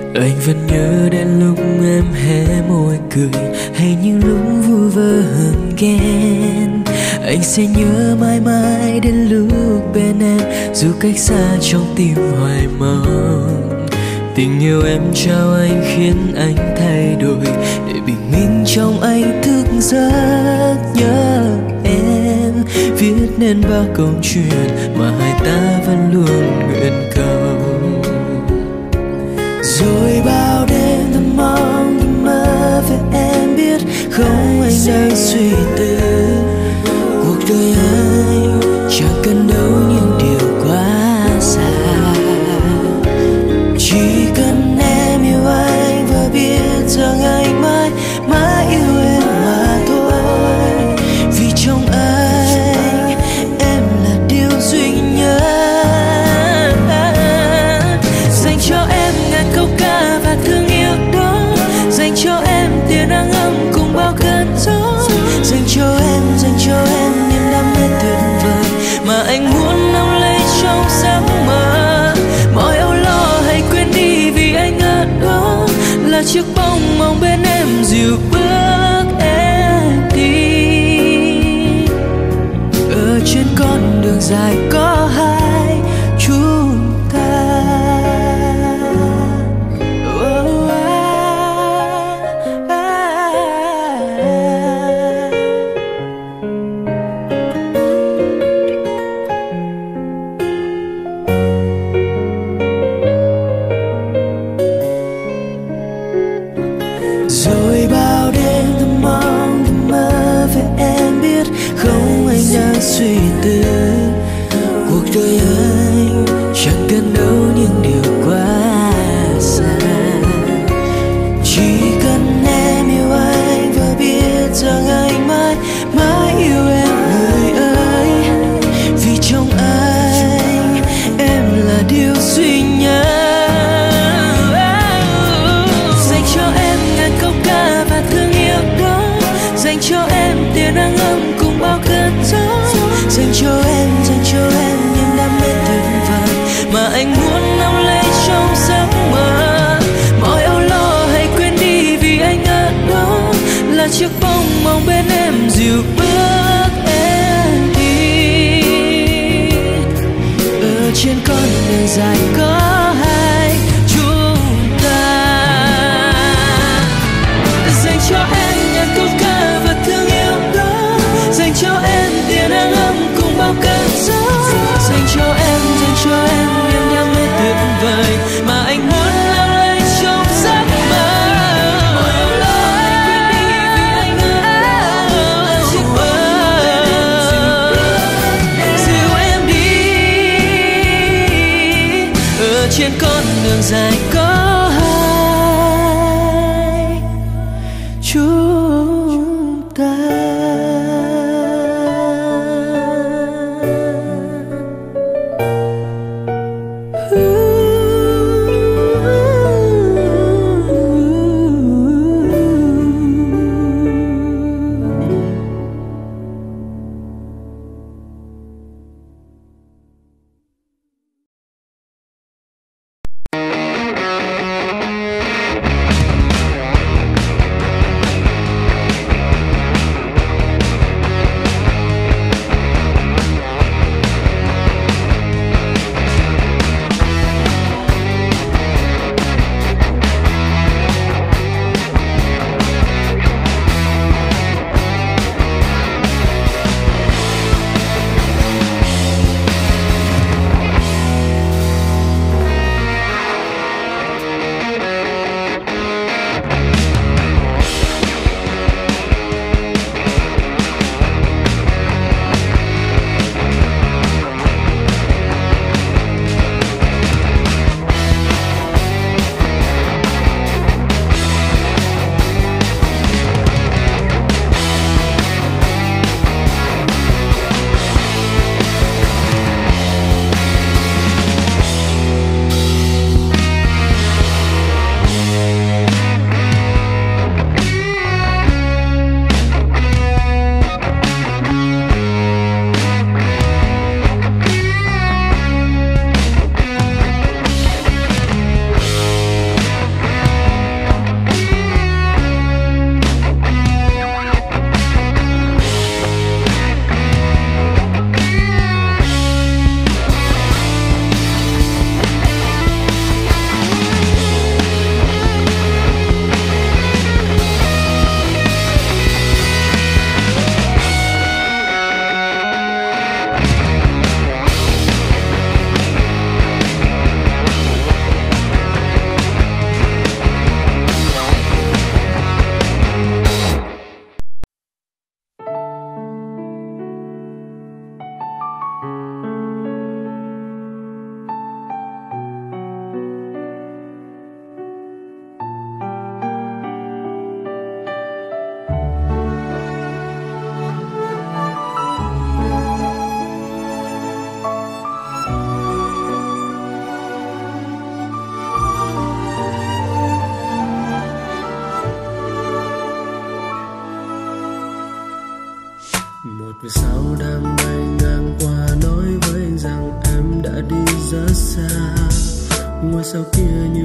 Anh vẫn nhớ đến lúc em hé môi cười, hay những lúc vu vơ hờn ghen. Anh sẽ nhớ mãi mãi đến lúc bên em, dù cách xa trong tim hoài mong. Tình yêu em trao anh khiến anh thay đổi, để bình minh trong anh thức giấc nhớ em. Viết nên bao câu chuyện mà hai ta vẫn luôn nguyện cầu. Rồi bao đêm thầm mong thầm mơ về em, biết không anh đang suy tư. Cuộc đời anh chẳng cần đâu những điều quá xa, chỉ cần em yêu anh và biết rằng anh mãi mãi yêu em mà thôi. Vì trong anh em là điều duy nhất. Dành cho em ngàn câu ca và thương yêu đó, dành cho em tia nắng ấm cùng bao cơn gió. Dành cho em niềm đam mê tuyệt vời mà anh muốn nắm lấy trong giấc mơ. Mọi âu lo hãy quên đi vì anh ở đó, là chiếc bóng mong bên em dìu bước em đi. Ở trên con đường dài có hai chúng ta. Rồi bao đêm thầm mong thầm mơ về em, biết không anh đang suy tư. Cuộc đời anh chẳng cần đâu những điều quá xa, chỉ cần em yêu anh và biết rằng anh mãi mãi yêu em người ơi. Vì trong anh em là điều duy nhất. Dành cho em ngàn câu ca và thương yêu đó, dành cho em tia nắng ấm cùng bao cơn gió. Dành cho em niềm đam mê tuyệt vời mà anh muốn nắm lấy trong giấc mơ. Mọi âu lo hãy quên đi vì anh ở đó, là chiếc bóng mong bên em dìu bước em đi. Ở trên con đường dài có hai chúng ta. Dành cho em ngàn câu ca và thương yêu đó, dành cho em tia nắng ấm cùng bao cơn gió. Dành cho em niềm đam mê tuyệt vời mà anh muốn nắm lấy trong giấc mơ. Mọi âu lo hãy quên đi vì anh ở đó, là chiếc bóng dìu em đi. Ở trên con đường dài có hai chúng ta. sau kia